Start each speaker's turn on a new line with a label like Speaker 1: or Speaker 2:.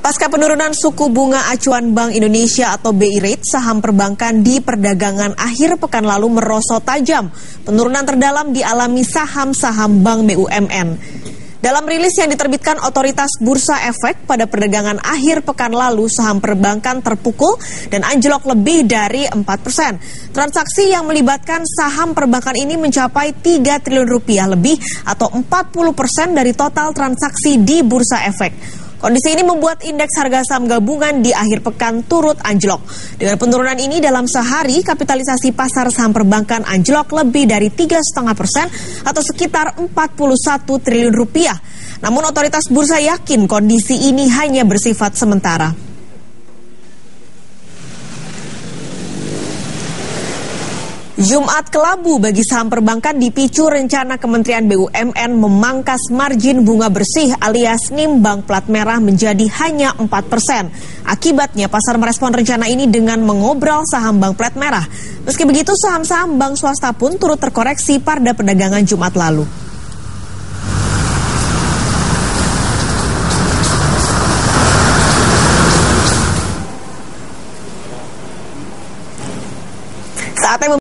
Speaker 1: Pasca penurunan suku bunga acuan Bank Indonesia atau BI Rate, saham perbankan di perdagangan akhir pekan lalu merosot tajam. Penurunan terdalam dialami saham-saham Bank BUMN. Dalam rilis yang diterbitkan Otoritas Bursa Efek pada perdagangan akhir pekan lalu, saham perbankan terpukul dan anjlok lebih dari 4%. Transaksi yang melibatkan saham perbankan ini mencapai 3 triliun rupiah lebih atau 40% dari total transaksi di Bursa Efek. Kondisi ini membuat indeks harga saham gabungan di akhir pekan turut anjlok. Dengan penurunan ini dalam sehari, kapitalisasi pasar saham perbankan anjlok lebih dari 3,5% atau sekitar 41 triliun rupiah. Namun otoritas bursa yakin kondisi ini hanya bersifat sementara. Jumat kelabu bagi saham perbankan dipicu rencana Kementerian BUMN memangkas margin bunga bersih alias NIM bank plat merah menjadi hanya 4%. Akibatnya pasar merespon rencana ini dengan mengobrol saham bank plat merah. Meski begitu, saham-saham bank swasta pun turut terkoreksi pada perdagangan Jumat lalu. Saatnya